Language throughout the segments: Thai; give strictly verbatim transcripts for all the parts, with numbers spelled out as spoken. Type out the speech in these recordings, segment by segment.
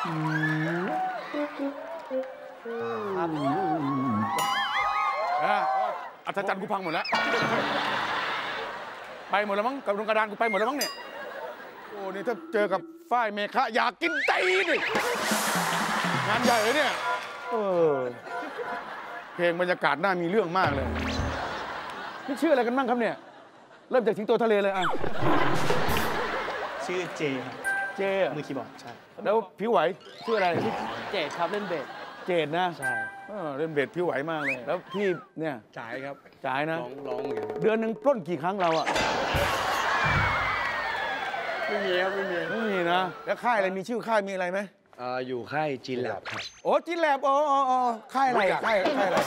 อัศจรรย์กูพังหมดแล้วไปหมดแล้วมั้งกับดวงกระดานกูไปหมดแล้วมั้งเนี่ยโอ้นี่ถ้าเจอกับฝ้ายเมฆะอยากกินใจดิงานใหญ่เลยเนี่ยเออเพลงบรรยากาศน่ามีเรื่องมากเลยนี่ชื่ออะไรกันบ้างครับเนี่ยเริ่มจากสิงโตทะเลเลยอ่ะชื่อเจครับเจมือคีย์บอร์ดใช่แล้วผิวไหวชื่ออะไรเจดครับเล่นเบสเจดนะใช่เล่นเบสผิวไหวมากเลยแล้วพี่เนี่ยจ่ายครับจ่ายนะร้องร้องอย่างเดือนหนึ่งปล้นกี่ครั้งเราอะไม่มีครับไม่มีไม่มีนะแล้วค่ายอะไรมีชื่อค่ายมีอะไรไหมอ่าอยู่ค่ายจีนแลบครับโอ้จีนแลบโอ้โอ้ค่ายอะไรค่ายค่ายอะไร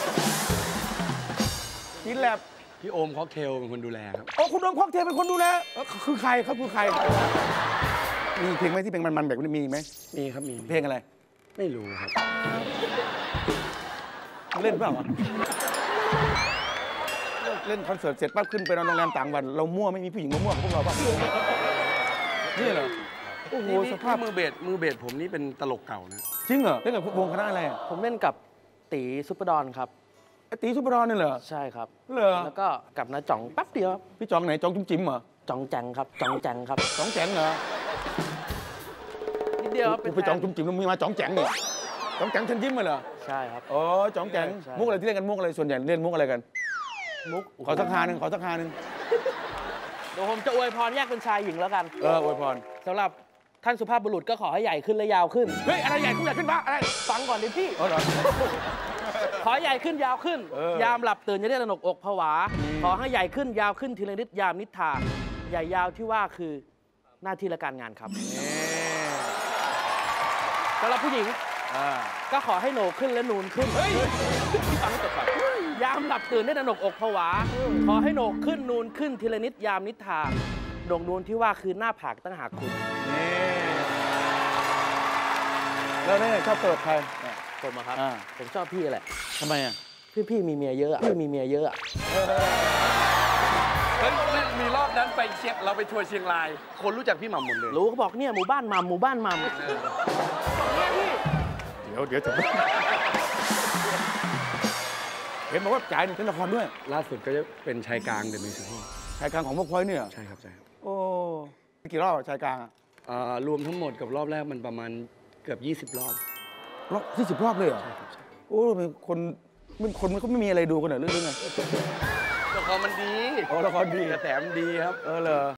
จีนแลบพี่โอมค็อกเทลเป็นคนดูแลครับโอ้คุณโอมค็อกเทลเป็นคนดูแลคือใครเขาคือใครมีเพลงไหมที่เพลงมันๆแบบนี้มีไหมมีครับมีเพลงอะไรไม่รู้ครับเล่นเปล่าเล่นคอนเสิร์ตเสร็จปั๊บขึ้นไปนอนโรงแรมต่างวันเรามั่วไม่มีผู้หญิงมามั่วพวกเราป่ะนี่เหรอโอ้โหสภาพมือเบสมือเบสผมนี่เป็นตลกเก่านะจริงเหรอเล่นกับวงคณะอะไรผมเล่นกับตีซุปเปอร์ดอนครับตีซุปเปอร์ดอนนี่เหรอใช่ครับเหรอแล้วก็กับน้าจ่องแป๊บเดียวพี่จ่องไหนจ่องจุ๋มจิ๋มเหรอจ่องแจงครับจ่องแจงครับจ่องแจงเหรอนิดเดียวเป็นพี่จ่องจุ๋มจิ๋มมีมาจ่องแจงนี่จ่องแจงเชิญยิ้มมาเหรอใช่ครับอ๋อจ่องแจงมุกอะไรที่เล่นกันมุกอะไรส่วนใหญ่เล่นมุกอะไรกันมุกขอสักคาหนึ่งขอสักคาหนึ่งเดี๋ยวผมจะอวยพรแยกเป็นชายหญิงแล้วกันเอออวยพรสำหรับท่านสุภาพบุรุษก็ขอให้ใหญ่ขึ้นและยาวขึ้นเฮ้ยอะไรใหญ่ขึ้นใหญ่ขึ้นปะอะไรฟังก่อนดิพี่อ๋อเหรอขอใหญ่ขึ้นยาวขึ้นยามหลับตื่นอย่าได้ตระหนกอกผวาขอให้ใหญ่ขึ้นยาวขึ้นทีละนิดยามนิทาใหญ่ยาวที่ว่าคือหน้าที่และการงานครับสำหรับผู้หญิงก็ขอให้โหนกขึ้นและนูนขึ้นฟังจบก่อนยามหลับตื่นได้ตระหนกอกผวาขอให้โหนกขึ้นนูนขึ้นทีละนิดยามนิทาโหนกนูนที่ว่าคือหน้าผากตั้งหากคุณแล้วเนี่ยชอบเปิดใครผมอะครับผมชอบพี่แหละทำไมอะพี่พี่มีเมียเยอะพี่มีเมียเยอะเฮ้ยมีรอบนั้นไปเชียงเราไปทัวร์เชียงรายคนรู้จักพี่หม่ำหมดเลยรู้เขาบอกเนี่ยหมู่บ้านหม่ำหมู่บ้านหม่ำเดี๋ยวเดี๋ยวจะเห็นบอกว่าจ่ายหนึ่งเป็นละครด้วยล่าสุดก็จะเป็นชายกลางเดอะมิวสิคลชายกลางของพวกพลอยเนี่ยใช่ครับใช่ครับโอ้กี่รอบชายกลางอ่ารวมทั้งหมดกับรอบแรกมันประมาณเกือบยี่สิบรอบรอบยี่สิบรอบเลยเหรอโอ้เป็นคนเป็นคนมันก็ไม่มีอะไรดูกันเหรอเรื่องไงละครมันดีอ๋อละครดีกระแสมันดีครับเออเหรอ